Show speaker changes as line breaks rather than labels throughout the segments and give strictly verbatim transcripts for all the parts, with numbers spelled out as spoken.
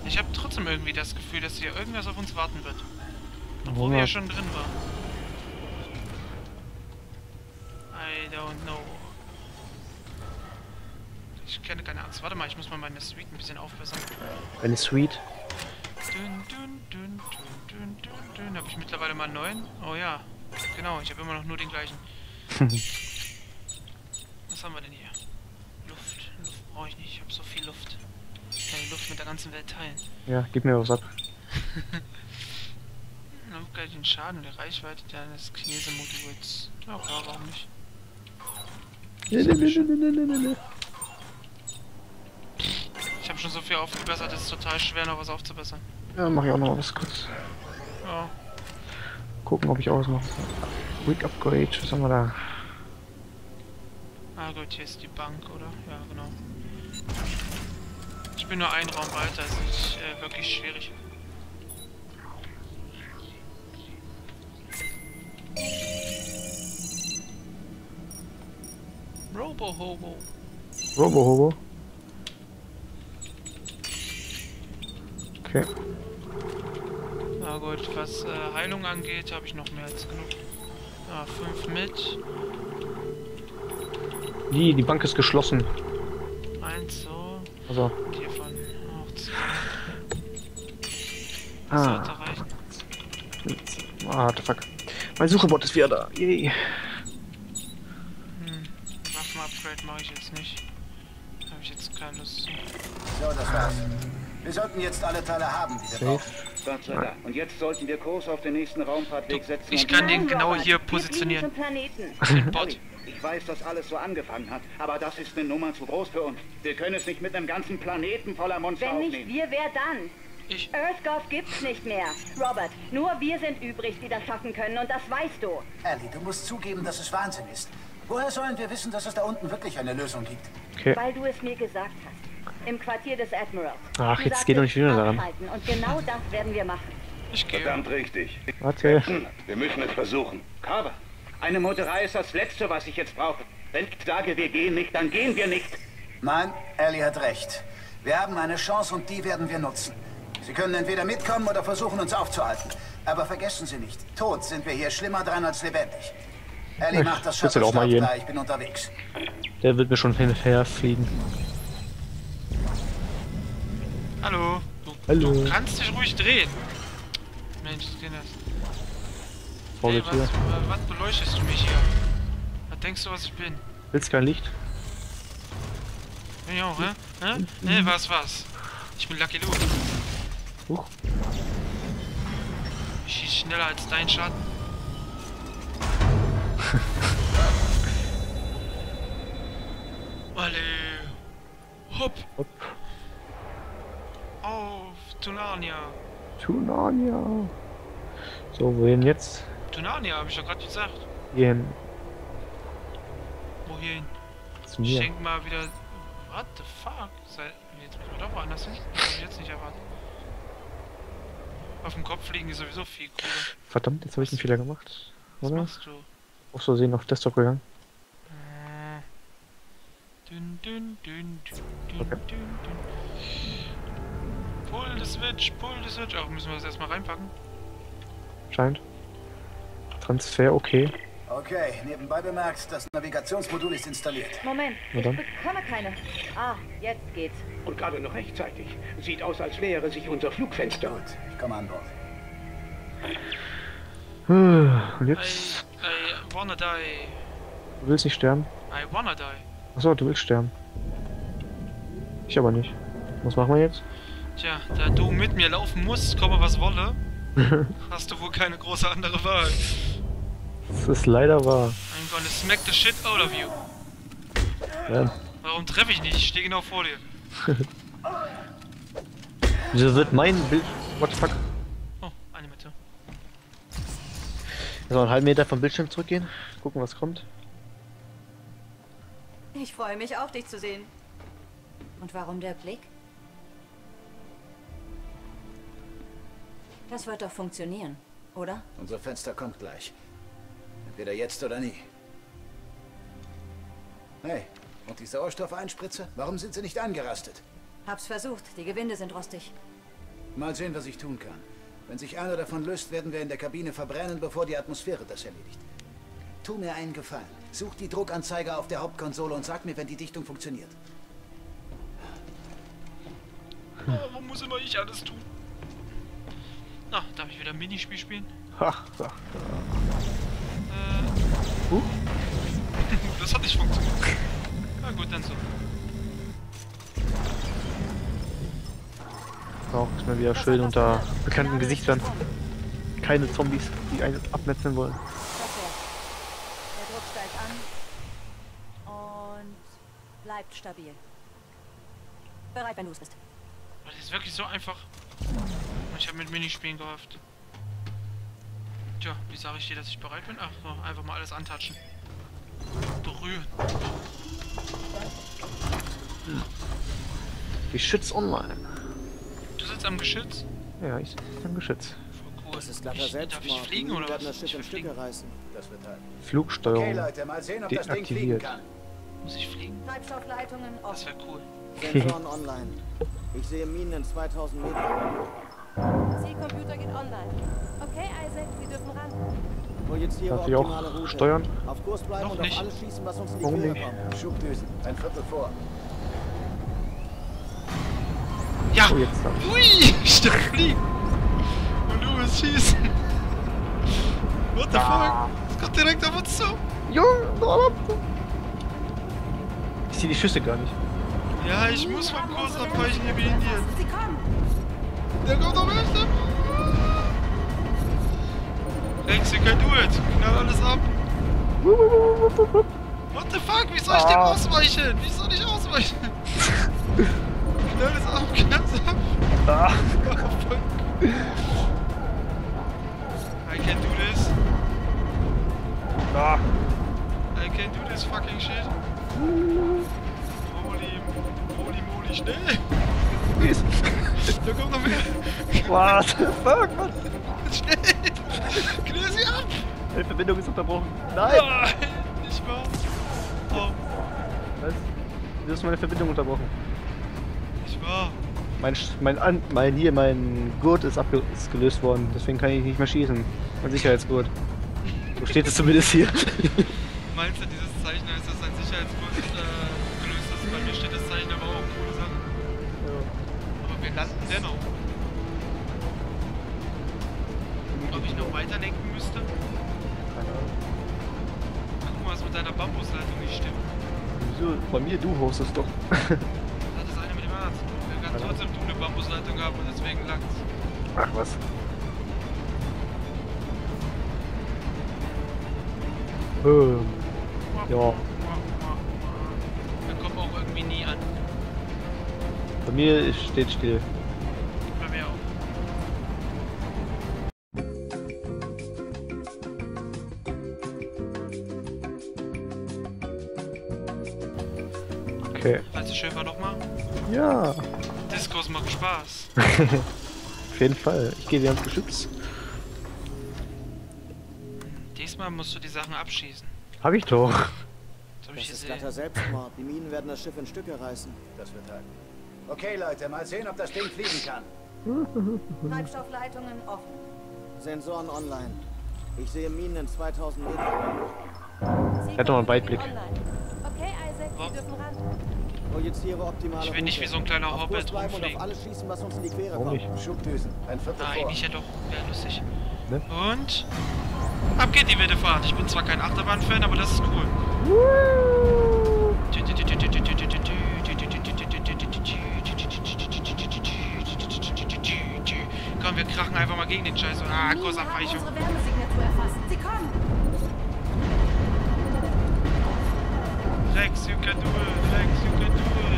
Ich habe trotzdem irgendwie das Gefühl, dass hier irgendwas auf uns warten wird. Obwohl
Ja.
wir ja schon drin waren. I don't know. Ich kenne keine Angst. Warte mal, ich muss mal meine Suite ein bisschen aufbessern.
Eine Suite.
Dün, dün, dün, dün, dün, dün, dün. Habe ich mittlerweile mal neun? Oh ja, genau. Ich habe immer noch nur den gleichen. Was haben wir denn hier? Luft. Luft brauche ich nicht. Ich habe so viel Luft. Ich kann die Luft mit der ganzen Welt teilen.
Ja, gib mir was ab.
Dann gleich den Schaden und die Reichweite deines Chinesemoduls. Ja klar, warum nicht?
Nee, nee, nee, nee, nee, nee, nee.
Ich habe schon so viel aufgebessert, es ist total schwer noch was aufzubessern.
Ja, mach ich auch noch was kurz.
Ja.
Gucken, ob ich auch was mache. Quick Upgrade, was haben wir da?
Ah gut, hier ist die Bank, oder? Ja, genau. Ich bin nur einen Raum weiter, ist nicht äh, wirklich schwierig. Robo-Hobo.
Robo-Hobo. Okay.
Na gut, was äh, Heilung angeht, habe ich noch mehr als genug. Ah, fünf mit.
Die, die Bank ist geschlossen.
Eins so.
Also.
Und hiervon auch zwei.
Ah.
Sollte reichen.
Ah, the fuck. Mein Suchebot ist wieder da. Yay.
Hm. Waffen-Upgrade mache ich jetzt nicht. Habe ich jetzt keine Lust zu.
So, das war's. Wir sollten jetzt alle Teile haben, die wir
Safe.
brauchen.
Gott sei Dank. Und jetzt sollten wir Kurs auf den nächsten Raumfahrtweg setzen.
Ich
und-
kann den
Nein,
genau
Robert,
hier
wir
positionieren.
fliegen zum Planeten.
Den Bot.
Ich weiß, dass alles so angefangen hat, aber das ist eine Nummer zu groß für uns. Wir können es nicht mit einem ganzen Planeten voller Monster
Wenn nicht
aufnehmen.
wir, wer dann?
Ich.
Earthgov gibt's nicht mehr. Robert, nur wir sind übrig, die das schaffen können und das weißt du.
Ellie, du musst zugeben, dass es Wahnsinn ist. Woher sollen wir wissen, dass es da unten wirklich eine Lösung gibt?
Okay.
Weil du es mir gesagt hast. Im Quartier des Admirals.
Ach,
Du
jetzt
sagtest,
geht doch nicht wieder daran.
abhalten. Und genau das werden wir machen.
Ich gehe.
Verdammt richtig.
Warte.
Wir müssen es versuchen. Carver, eine Motorei ist das Letzte, was ich jetzt brauche. Wenn ich sage, wir gehen nicht, dann gehen wir nicht.
Nein, Ellie hat recht. Wir haben eine Chance und die werden wir nutzen. Sie können entweder mitkommen oder versuchen, uns aufzuhalten. Aber vergessen Sie nicht, tot sind wir hier schlimmer dran als lebendig. Ellie
Ich
macht das
würd's halt auch mal
Shuttle
gehen.
da, ich bin unterwegs.
Der wird mir schon hinterher fliegen.
Hallo. Du,
Hallo.
du kannst dich ruhig drehen. Mensch, Kinder.
Vor
Hey,
der
was,
Tür.
äh, was beleuchtest du mich hier? Was denkst du, was ich bin?
Willst kein Licht?
Bin ich auch, hä? Hä? Nee, was, was? Ich bin Lucky Luke.
Huch.
Ich schieß schneller als dein Schatten. Alle. Hopp.
Hopp.
Auf Tunania.
Tunania. So, wohin jetzt?
Tunania, hab ich doch gerade gesagt.
Gehen.
Wohin?
Zu
Ich
mir.
denk mal wieder. What the fuck? Sei, jetzt müssen wir doch woanders hin. Das hab ich jetzt nicht erwartet. Auf dem Kopf fliegen ist sowieso viel cooler.
Verdammt, jetzt habe ich einen Fehler gemacht.
Was
Oder?
machst du?
Aus Versehen auf Desktop gegangen.
Äh. Dün, dün, dün, dün, dün,
Okay.
dün, dün. Pull the switch, pull the switch. Auch müssen wir das erstmal reinpacken.
Scheint. Transfer, okay.
Okay, nebenbei bemerkt, das Navigationsmodul ist installiert.
Moment,
Na
ich
dann.
bekomme keine. Ah, jetzt geht's.
Und gerade noch rechtzeitig. Sieht aus, als wäre sich unser Flugfenster.
Gut, ich komme an Bord.
Und
I,
jetzt?
I wanna die.
Du willst nicht sterben?
I wanna die.
Achso, du willst sterben. Ich aber nicht. Was machen wir jetzt?
Tja, da du mit mir laufen musst, komme was wolle, hast du wohl keine große andere Wahl.
Das ist leider wahr.
I'm gonna smack the shit out of you.
Ja.
Warum treffe ich nicht? Ich stehe genau vor dir.
Wieso wird mein Bild... What the fuck?
Oh, eine Mitte.
Also einen halben Meter vom Bildschirm zurückgehen. Gucken, was kommt.
Ich freue mich auch, dich zu sehen. Und warum der Blick? Das wird doch funktionieren, oder?
Unser Fenster kommt gleich. Entweder jetzt oder nie. Hey, und die Sauerstoffeinspritze? Warum sind sie nicht angerastet?
Hab's versucht, die Gewinde sind rostig.
Mal sehen, was ich tun kann. Wenn sich einer davon löst, werden wir in der Kabine verbrennen, bevor die Atmosphäre das erledigt. Tu mir einen Gefallen. Such die Druckanzeiger auf der Hauptkonsole und sag mir, wenn die Dichtung funktioniert.
Oh, warum muss immer ich alles tun? Na, darf ich wieder ein Minispiel spielen?
Ach, ach.
Äh.
Uh.
Das hat nicht funktioniert. Na gut, dann so.
Auch ist mal wieder schön unter bekannten Gesichtern. Keine Zombies, die einen abmetzeln wollen.
Der Druck steigt an und bleibt stabil. Bereit, wenn du es bist.
Das ist wirklich so einfach. Ich habe mit Minispielen gehofft. Tja, wie sage ich dir, dass ich bereit bin? Ach, so, einfach mal alles antatschen. Berühren.
Geschütz online.
Du sitzt am Geschütz?
Ja, ich sitze am Geschütz.
Voll cool.
Das ist glatter
Ich, darf ich
Selbstmord.
fliegen
Die
oder
werden
was?
das Schiff
Ich will
in Stücke
fliegen.
reißen.
Das wird halt.
Flugsteuerung
Okay, Leute, mal sehen, ob das Ding fliegen
deaktiviert.
kann.
Muss ich fliegen?
Treibstoffleitungen
Das
offen.
wäre cool.
Sensoren online. Ich sehe Minen in zweitausend Metern.
Zielcomputer geht online. Okay, Isaac, Sie dürfen ran.
Projiziere
Darf ich auch
optimale Route.
steuern?
Auf Kurs bleiben
Noch
und
nicht.
auf alles schießen, was uns in die
Warum
Quere
nicht?
kommt.
Schubdüsen, ein Viertel vor.
Ja!
Oh, jetzt dann.
Ui! Ich darf fliegen! Und du willst schießen! What the fuck? Es kommt direkt auf uns zu!
Junge, ich sehe die Schüsse gar nicht.
Ja, ich muss vom Kurs abweichen, hier wie Indien.
Sie kommen!
Der kommt doch echt! Rex, you can do it! Knall alles ab! What the fuck? Wie soll ich dem
Ah.
ausweichen? Wie soll ich ausweichen? Knall es ab, knall es ab!
Ah.
Oh, fuck. I can do this.
Ah.
I can do this fucking shit. Holy, holy moly, schnell! Da kommt noch mehr!
What the fuck, was?
Schnell! Knall sie ab!
Die Verbindung ist unterbrochen. Nein!
Nein! Nicht wahr? Oh,
Was? Du hast meine Verbindung unterbrochen.
nicht wahr?
Mein, Sch- mein, An mein, hier, mein Gurt ist, abge ist gelöst worden, deswegen kann ich nicht mehr schießen. Mein Sicherheitsgurt. So steht es zumindest hier.
Meinst du, dieses Zeichen heißt, dass ein Sicherheitsgurt äh, gelöst ist? Bei mir steht das Zeichen aber auch coole Sachen. Aber wir landen dennoch. Ob ich noch weiter lenken müsste?
Keine Ahnung.
Guck mal, was mit deiner Bambusleitung nicht stimmt.
Wieso? Bei mir, du hostest doch.
Das hat das eine mit dem Arzt. Wir werden trotzdem du eine Bambusleitung haben und deswegen langt's.
Ach was. Ähm. Ja,
Wir kommen auch irgendwie nie an.
bei mir ist- steht still.
Bei mir auch.
Okay.
Weißt du, schön war doch mal.
Ja,
Discos macht Spaß.
auf jeden Fall. Ich gehe wieder ans Geschütz.
Diesmal musst du die Sachen abschießen.
Hab ich doch.
Das hab ich
Das ist
gesehen.
glatter Selbstmord. Die Minen werden das Schiff in Stücke reißen.
Das wird halt. Okay, Leute, mal sehen, ob das Ding fliegen kann.
Treibstoffleitungen offen.
Sensoren online. Ich sehe Minen in zweitausend Metern.
Er hat doch einen Weitblick.
Okay, Isaac,
Was?
Sie dürfen ran.
Projiziere optimale
Ich will nicht
Route.
wie so ein kleiner
Auf
Hobbit
Kurs bleiben und
rumfliegen.
auf alles schießen, was uns in die Quere
Warum
kommt.
nicht?
Schubdüsen, ein Viertel
Na,
vor.
eigentlich ja doch. Wäre lustig.
Ne?
Und? Ab geht die wilde Fahrt. Ich bin zwar kein Achterbahn-Fan, aber das ist cool. Komm, wir krachen einfach mal gegen den Scheiß. Ah,
Minen haben
Kursabweichung.
unsere Wärmesignatur erfasst. Sie kommen.
Rex, you can do it. Rex, you can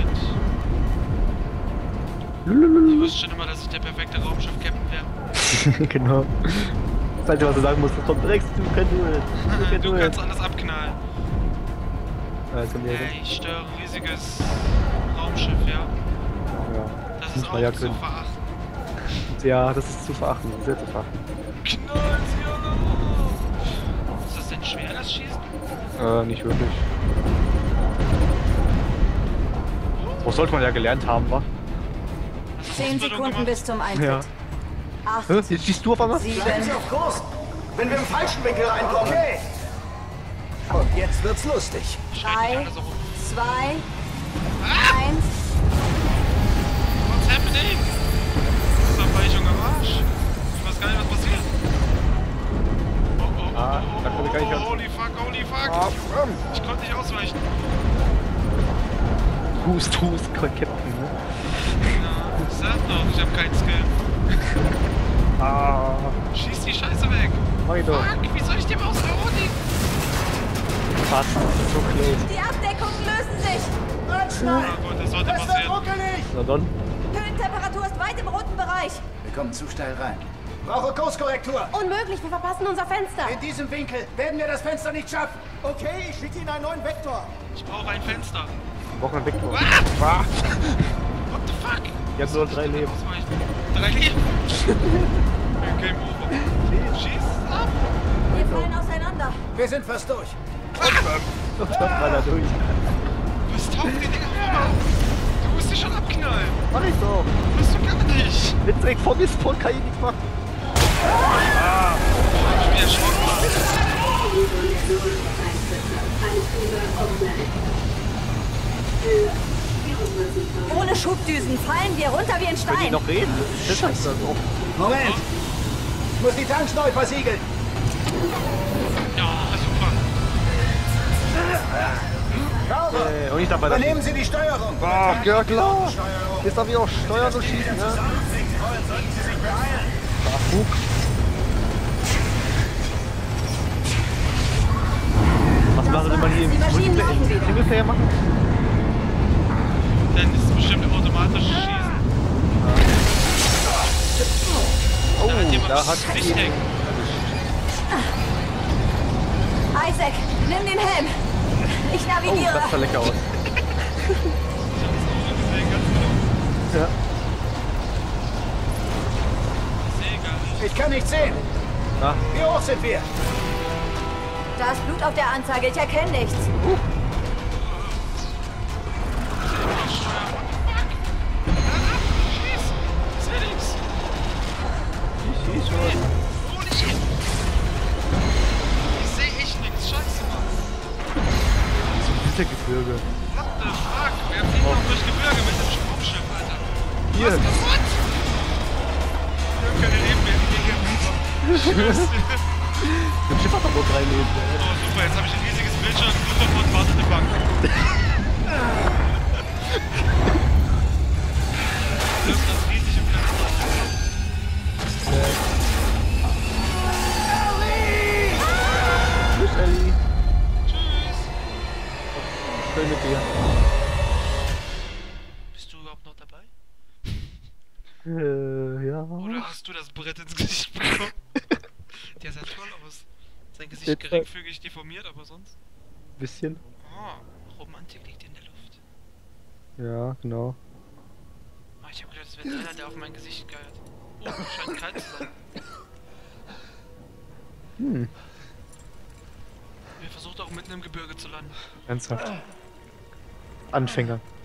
do it. Ich wusste schon immer, dass ich der perfekte Raumschiff-Captain wäre.
Genau. Das Einzige, was du sagen musst, ist vom Drex, du kannst du it. Du
Du
kannst
kannst
du it.
anders abknallen.
Ah, jetzt kommt die
Ey, ich steuere ein riesiges Raumschiff, ja.
Ja.
Das
Muss
ist
man ja
auch zu
können.
verachten.
Ja, das ist zu verachten, sehr zu verachten.
Knallt sie alle! Ist das denn schwer, das Schießen?
Äh, nicht wirklich. Das sollte man ja gelernt haben, wa?
Was
Zehn Sekunden bis zum Eintritt.
Ja.
Acht,
Hä? Jetzt schießt du auf einmal?
sieben,
Bleiben Sie auf Kurs, wenn wir im falschen Winkel reinkommen. Okay. Und jetzt wird's lustig.
drei,
Alles so rum.
zwei,
Ah!
eins.
What's happening? Das war ich schon am Arsch. Ich weiß gar nicht, was passiert. Oh, oh, oh,
Ah,
oh,
da konnte
oh,
gar nicht
oh,
ganz-
holy fuck, holy fuck.
Ah, ähm.
Ich konnte nicht ausweichen.
Hust, hust, Captain, ne?
Ja, ich sag doch, ich hab keinen Skill.
Ah,
Schieß die Scheiße weg.
mach ich doch.
Fuck, wie soll ich dem aus der Rotik?
Fast, so close.
Die Abdeckungen lösen sich.
Na gut, das sollte passieren.
Na dann.
Höhentemperatur ist weit im roten Bereich.
Wir kommen zu steil rein. Brauche Kurskorrektur.
Unmöglich, wir verpassen unser Fenster.
In diesem Winkel werden wir das Fenster nicht schaffen. Okay, ich schicke Ihnen einen neuen Vektor.
Ich brauche ein Fenster.
Wir brauchen einen Vektor.
Ah!
Ah.
What the fuck?
Ich hab nur drei Leben.
Ausweichen. Drei Leben? Game over. Schieß ab!
Wir fallen auseinander.
Wir sind fast durch.
Das war da durch.
Was taucht die Dinger vor? Du musst dich schon abknallen.
Mach ich doch.
Bist du gar nicht.
Wenn direkt vor mir spawnt, kann ich nichts machen.
Ich bin erschrocken.
Ohne Schubdüsen fallen wir runter wie ein
Können die
Stein.
noch reden? Das heißt das auch.
Moment. Ich muss die Tanks neu versiegeln.
Ja, super.
Carver,
Äh, und ich dabei das.
übernehmen Sie die Steuerung.
Ach, ja klar. Jetzt darf ich auch steuern und schießen, ne?
Sollten Sie sich beeilen.
Ach, Bug. Was machen Sie mal hier im
Die Maschinen laufen wieder.
Singleplayer machen?
Dann ist es bestimmt automatisch schießen.
Oh,
Da hat jemand
da
das
hat
Gesicht hängen.
Isaac, nimm den Helm. Ich
Oh,
navigiere.
das sah lecker aus.
Deswegen ganz genau.
Ja.
Ich sehe gar nicht.
Ich kann nicht sehen.
Na,
Wie hoch sind wir?
Da ist Blut auf der Anzeige. Ich erkenne nichts.
Schieß! Ich sehe nichts.
ich schieß schon.
Holy shit! Ich sehe echt nichts. Scheiße, Mann.
Wintergebirge.
What the fuck? Wir fliegen noch durch Gebirge mit dem Raumschiff, Alter.
Hier.
Was? What? Wir haben keine Leben mehr. Wir gehen runter.
Das Schiff hat doch nur drei Leben.
Oh, super. Jetzt habe ich ein riesiges Bildschirm und wartet eine Bank. Das ist das riesige Fenster.
Tschüss, Ellie.
Tschüss.
Schön mit dir.
Bist du überhaupt noch dabei?
Äh, ja.
Oder hast du das Brett ins Gesicht bekommen? Der sah toll aus. Sein Gesicht
Jetzt,
geringfügig deformiert, aber sonst.
Bisschen.
Oh, Romantik liegt in der Luft.
Ja, genau.
Oh, ich hab gedacht, das wäre einer, der auf mein Gesicht geiert. Oh, scheint kalt zu sein.
Hm,
Wir versuchen auch mitten im Gebirge zu landen.
ernsthaft. Anfänger.